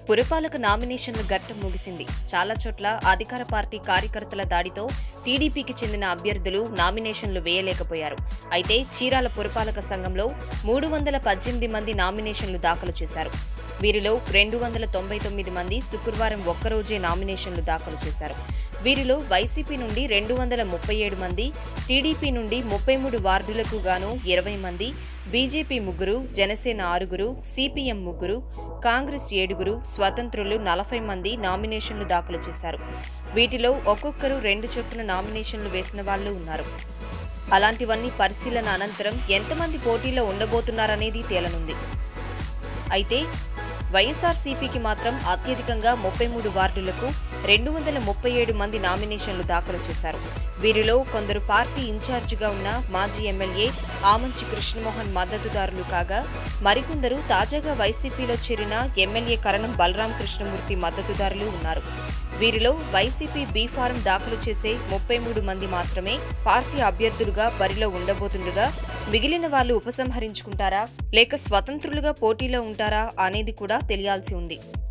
పురపాలక నామినేషన్ల ఘట్టం ముగిసింది. చాలా చోట్ల అధికార పార్టీ కార్యకర్తల దాడితో టీడీపీకి చెందిన అభ్యర్థులు నామినేషన్లు వేయలేకపోయారు. అయితే చీరాల పురపాలక సంఘంలో 318 మంది నామినేషన్లు దాఖలు చేశారు. వీరిలో 299 మంది శుక్రవారం ఒక్కరోజే నామినేషన్లు దాఖలు చేశారు. వీరిలో వైసీపీ నుండి 237 మంది, టీడీపీ నుండి 33 వార్డులకు గాను 20 మంది, బీజేపీ 3, జనసేన 6, సిపిఎం 3, కాంగ్రెస్ 7, స్వతంత్రులు 40 మంది నామినేషన్లు దాఖలు చేశారు. వీటిలో ఒక్కొక్కరు 2 చొప్పున నామినేషన్లు వేసిన వాళ్లు ఉన్నారు. అలాంటివన్నీ పరిశీలన అనంతరం ఎంతమంది పోటీలో ఉండబోతున్నారనేది తేలనుంది. అయితే వైఎస్ఆర్సీపీకి మాత్రం అత్యధికంగా 33 వార్డులకు 237 మంది నామినేషన్లు దాఖలు చేశారు. వీరిలో కొందరు పార్టీ ఇన్ఛార్జిగా ఉన్న మాజీ ఎమ్మెల్యే ఆమంచి కృష్ణమోహన్ మద్దతుదారులు కాగా, మరికొందరు తాజాగా వైసీపీలో చేరిన ఎమ్మెల్యే కరణం బలరాం కృష్ణమూర్తి మద్దతుదారులు ఉన్నారు. వీరిలో వైసీపీ బీ ఫారం దాఖలు చేసే 33 మంది మాత్రమే పార్టీ అభ్యర్థులుగా బరిలో ఉండబోతుండగా, మిగిలిన వాళ్లు ఉపసంహరించుకుంటారా లేక స్వతంత్రులుగా పోటీలో ఉంటారా అనేది కూడా తెలియాల్సి ఉంది.